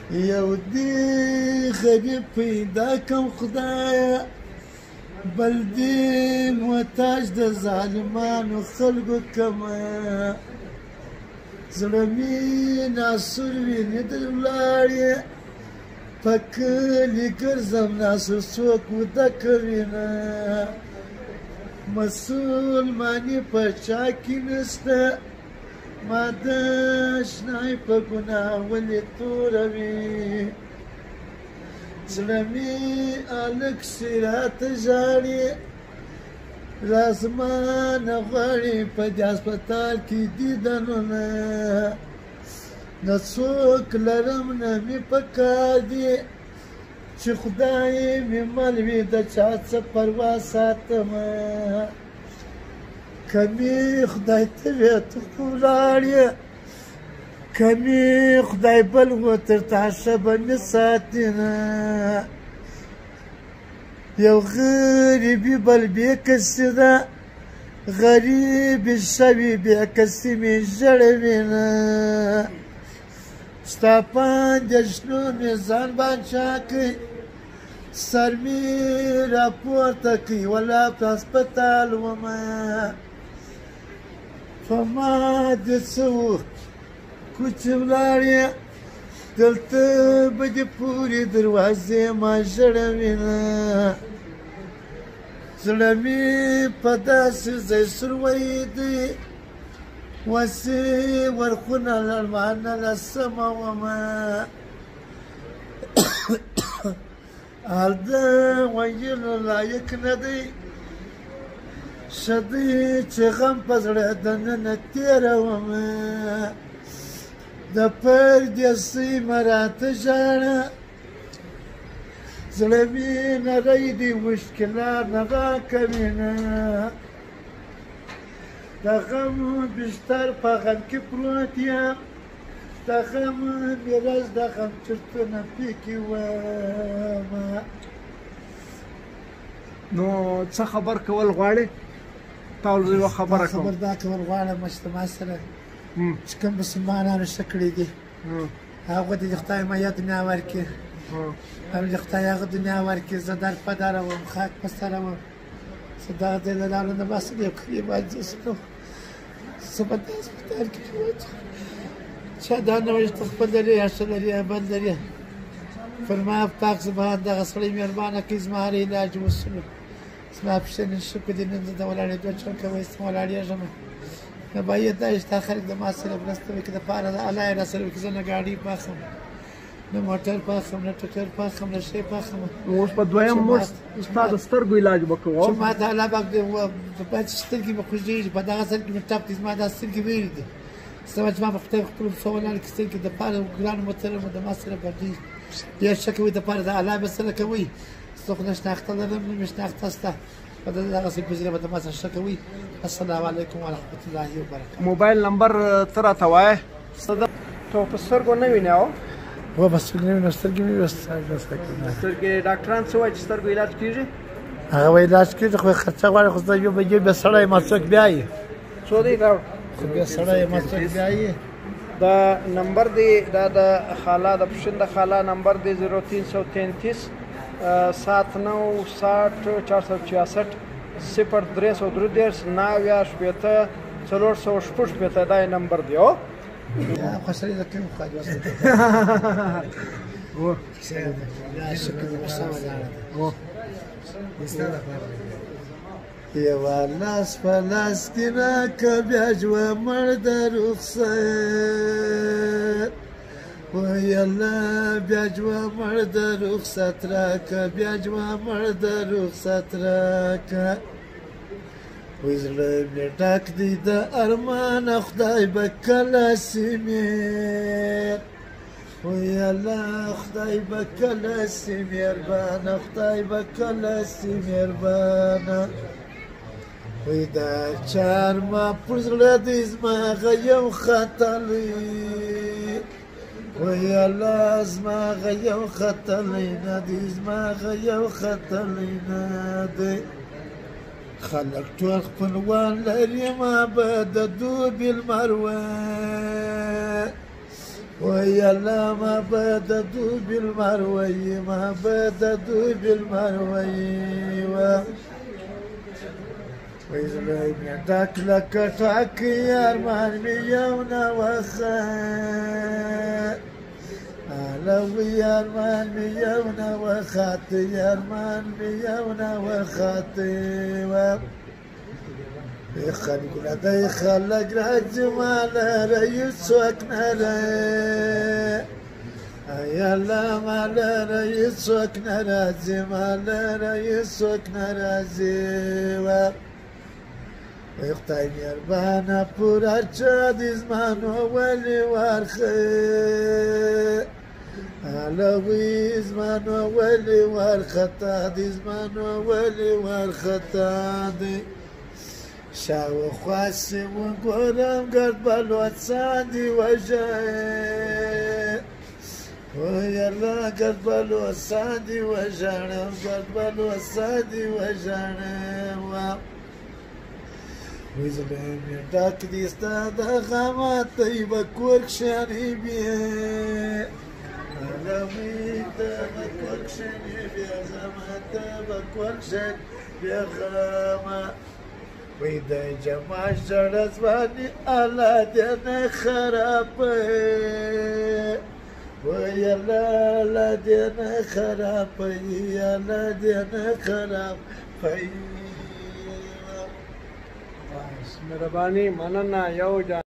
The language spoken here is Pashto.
یو دی غریب پیدا کم خدایه بل دی محتاج د ظالمانو خلکو کمه زړه مې ناسور وینې در ولاړې په کلي ګرځم ناسور څوک وده کوینه مسلماني په چا کې نشته ما د اشنای په ګناه ولې توروي زړه مې هلک سي راته ژاړي رازما نه غواړي په دې هسپتال کې دیدنونه نه څوک لرم نه مې پکار دي چې خدای مې مل وي د چا څه پروا ساتمه که مې خدای ته وې ته خو ولاړې که مې خدای بل و تر تا ښه به مې ساتینه یو غریبي بل بې کسي ده غریبي شوي بې کسي مې ژړوینه ستا په اندېښنو مې ځان باچا کوي سر مې راپورته کوي ولا په هسپتال ومه په ما دې څه و کوچې ولاړې دلته به دې پورې دروازې ما ژړوینه زړه مې په داسې ځای سروی دی وسې ورخونه لړمانه لسمه ومه حال د ویلو لایق نه دی ښه دی چې غم په زړه دننه تېرومه د پردیسۍ مه راته ژاړه زړه مې نری دی مشکلات نه راکوینه د غم بستر په غم کې پروت یم د غم میراث د غم چرتونه پکې ومه نو څه خبر کول غواړې تا ول زه یوه خبره کوم خبر دا کول غواړم چې ما سره چې کوم مسلمانانو ښه کړي دي هغه ته دې خدای مایا دنیا ورکړي هغه دې خدای هغه دنیا ورکړي زه در په دره وم خاک په سره وم زه دغه دې له لارې نه بس یو کلي باندې شنم زه به د هسپتال کې پروت چا دا نه وایي ته خپل لرې یا ښه لرې یا بد لرې فرما پاک سبحان دغه سړی مهربانه کړي زما هر علاج وسلو زما پوښتنې ښه کړي نن زه د ولاړېدو چل کوی څه ولاړېږم نه باید دا چې دا خلک د ما سره مرسته وکړي دپاره د الله یې راسره وکړي زه نه ګاډۍ پاخم نه موټر پاخم نه ټکر پاخم نه شی پاخم اوس په دویم مشت ستا د سترګو علاج به کوو چې ما د الله پاک باید سترګې مې خوږېږي په دغه ځل کې مې ټپ دي زما دا سترګې ویلې دي زما چې ما په خدای خپلو پښو ولاړې کې سترګې دپاره ګرانو محترمو د ما سره بدوي ډېر ښه کوي دپاره د الله به سره کوئ زه خو نه شناخته لرم نه مې شناخته شته په دغسې پذیره به د ما سره ښه کوئ السلام علیکم ورحمت الله وبرکاته موبایل نمبر ته راته وایه ته په سترګو نه وینې او و بس سترګې مې سترګې مې سترګې ډاکټران څه وایي چې سترګو علاج کېږي هغه وایي علاج کېږي خو خرچه غواړي خو زه یو بجې بیا سړی ما څوک بیایي څو دی راوړه خو بیا سړی ما څوک بیایي دا نمبر دی دا د خاله د پښین د خاله نمبر دی 0333 7960 466 0333 90 466 دا نمبر دی او خوشحالي د کوم خواج واسطه او لا شکر مسامه او یو لاس په لاس کې راکه بیا جوه مړ د رخصت وای الله بیا جوه مړ د رخصت راکه بیا جوه مړ د رخصت راکه وای زړه مې ډک دی د ارمان خدای به کله سي مېر وای الله خدای به کله سي مهربانه خدای به کله سي مهربانه وای دا چارما پر زړه دی زما هغه یو ختلی وای الله زما هغه یو ختلی نه دی زما هغه یو ختلی نه دی خلق ټول خپلوان لري ما به د دوبي المروه ويا الله ما بددوا بالمروي ما بددوا بالمروي ويزلي بيدك لك تاك يا ارمان ميونا وخات علوي يا ارمان ميونا وخات يا ارمان ميونا وخات يخلق لدي خلق الجمال ريس وكنري يا الله مال ريس وكنري جمال ريس وكنري زيوا ويقطعين يربانا بورا جاديز مانو ولي وارخي علوي زمانو ولي وارخطا دي زمانو ولي وارخطا دي شاو خواسي وقرم قلب الوسادي وجاي ويا الله قلب الوسادي وجانا قلب الوسادي وجانا ويزلم يدك دي استاد غمات طيبة كورك شاني بيه علوي دمك كورك شاني بيه غمات بكورك شاني بيه غمات وإذا جمع الجرس باني على دين خرابي ويا لا دين خرابي يا لا دين خرابي مهرباني مننه یو